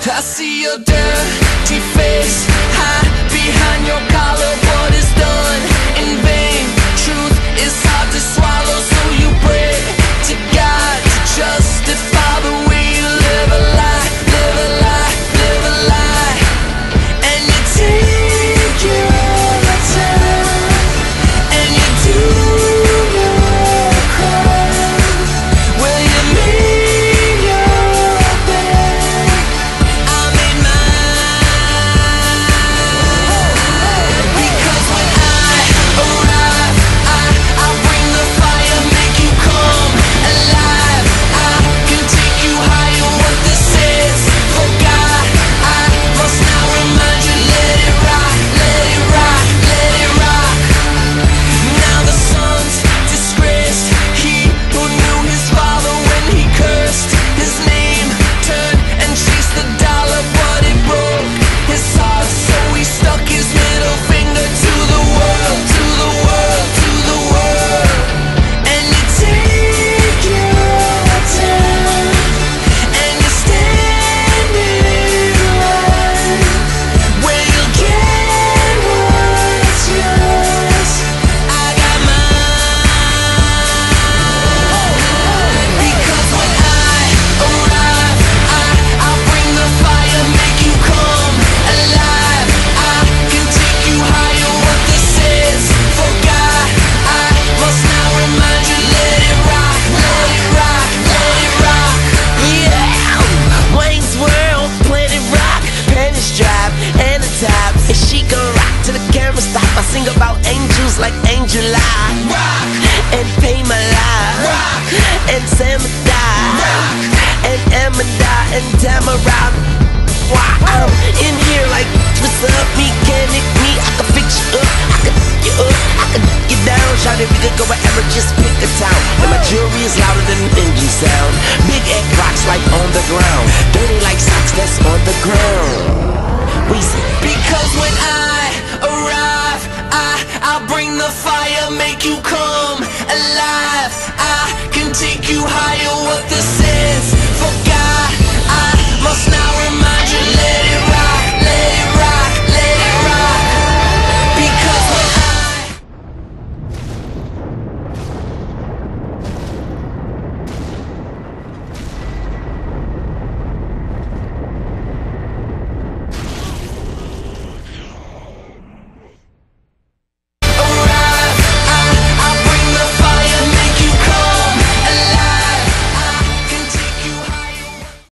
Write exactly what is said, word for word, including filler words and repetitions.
I see your dirty face hide behind your collar. What is done in vain? Truth is hard to swallow, so you pray to God to justify the way you live a lie, live a lie, live a lie. And you take your time, and you do your crime. Will you make your bed? I made mine. Because when I arrive, I, I bring the fire, make you come alive. I can take you higher, what this is. For God, I must now remind you, let it rock, let it rock, let it rock. Now the son's disgraced, he who knew his father when he cursed his name, turned and chased the dollar, but it broke his heart, so he stuck his middle finger to the world, to the world, to the world. And you take your time, and you stand in line, where you'll get what's yours. I got mine. Because when I arrive, I, I bring the fire, make you come alive. I can take you higher, what this is. For God, I must now remind you, let it rock, let it rock, let it rock. Yeah, Wayne's World, Planet Rock, Penny's Drive, and the top. And she gon' rock till the camera stop. I sing about angels like Angel Eye, rock, and Pay My Life, rock, and Sam Die, rock, and Amanda, and Tamara. Why I'm in here like, what's up, mechanic me? I can fix you up, I can f you up, I can f you down. Shout it, we could go wherever, just pick a town. And my jewelry is louder than an engine sound. Big egg rocks like on the ground, dirty like socks that's on the ground. We say, because when I